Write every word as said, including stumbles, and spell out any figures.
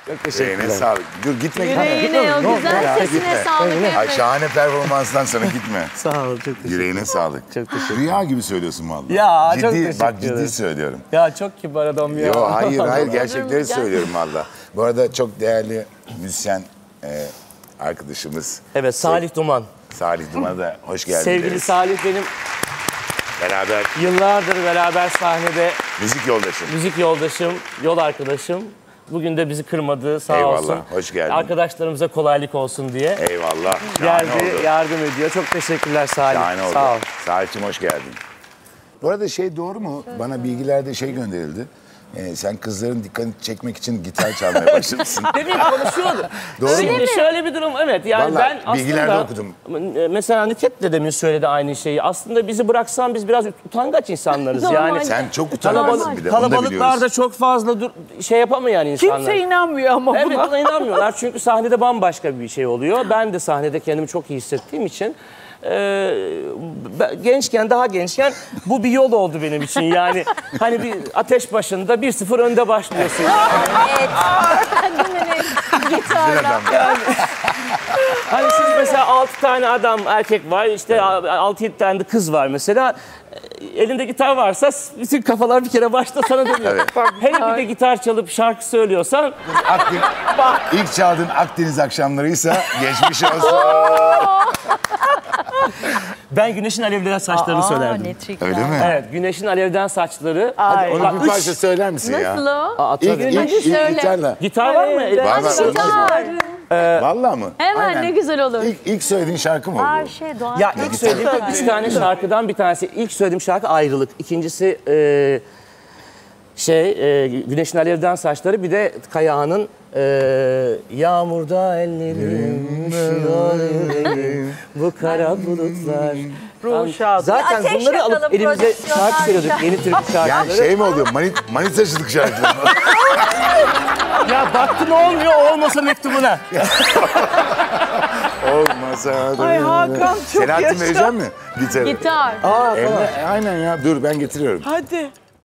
Çok teşekkürler. Yüreğine sağlık. Dur gitme gitme. Yüreğine o güzel sesine sağlık. Ay şahane performanstan sonra gitme. Sağ ol, çok teşekkür Yüreğine sağlık. Çok teşekkür Rüya gibi söylüyorsun vallahi. Ya, ciddi, çok teşekkür Bak ciddi ederim. söylüyorum. Ya çok kibar adam ya. Yo hayır hayır gerçekleri Gel. söylüyorum valla. Bu arada çok değerli müzisyen e, arkadaşımız. Evet, Salih Duman. Salih Duman'a da hoş geldin. Sevgili deriz. Salih benim Beraber yıllardır beraber sahnede müzik yoldaşım. müzik yoldaşım, yol arkadaşım. Bugün de bizi kırmadı sağ Eyvallah, olsun. hoş geldin. Arkadaşlarımıza kolaylık olsun diye. Eyvallah. Şahane Geldi, oldu. yardım ediyor. Çok teşekkürler Salih. Şahane oldu. Sağ ol. Salih'cim hoş geldin. Bu arada şey doğru mu? Bana bilgilerde şey gönderildi. Ee, sen kızların dikkatini çekmek için gitar çalmaya başlamışsın. Demin konuşuyorduk. Doğru Şimdi mu? şöyle bir durum, evet. Yani Vallahi ben bilgilerde aslında okudum. mesela Nükhet de demin söyledi aynı şeyi. Aslında bizi bıraksan biz biraz utangaç insanlarız. Yani Sen çok utanıyorsun bir de. Onu da kalabalıklarda biliyoruz. çok fazla dur, şey yapamayan insanlar. Kimse inanmıyor ama Evet, buna. buna inanmıyorlar çünkü sahnede bambaşka bir şey oluyor. Ben de sahnede kendimi çok iyi hissettiğim için e, ben- gençken, daha gençken bu bir yol oldu benim için. Yani hani bir ateş başında bir sıfır önde başlıyorsun. Evet. Değil mi? Gitarla. Adam. Hani siz mesela altı tane adam, erkek var, işte altı yedi tane de kız var mesela. Elinde gitar varsa bütün kafalar bir kere başta sana dönüyor. Hele bir de gitar çalıp şarkı söylüyorsan Akdeniz, ilk çaldığın Akdeniz akşamlarıysa geçmiş olsun. ben Güneşin Alevden Saçlarını söylerdim. Ne trikler. Öyle mi? Evet, Güneşin Alevden Saçları. Ay. Onu Bak, bir parça söyler misin ya? Nasıl o? Aa, İlk, tabii. ilk, ilk söyle. gitarla. Gitar var mı? Var, var, Hadi gitar. Vallahi mı? Hemen Aynen. ne güzel olur. İlk, ilk söylediğin şarkı mı Her oldu? şey doğal. Ya ilk söylediğim üç tane şarkıdan bir tanesi. İlk söylediğim şarkı Ayrılık. İkincisi e, şey e, Güneşin Alevden Saçları. Bir de Kayağan'ın e, Yağmurda ellerim, yüreğim, bu kara bulutlar. Ruh şadı. Zaten Ateş bunları yakalım, alıp elimize prodüksiyonlar. şarkı söylüyorduk. Yeni türkü şarkıları. Yani şey mi oluyor? Manit, manitacılık şarkıları mı? Ya baktın olmuyor, olmasa mektubuna. Olmasa da. Ay Hakan, çok Selahattin yaşa. verecek mi gitarı? Gitar. Aa, Emre, aynen ya. Dur ben getiriyorum. Hadi.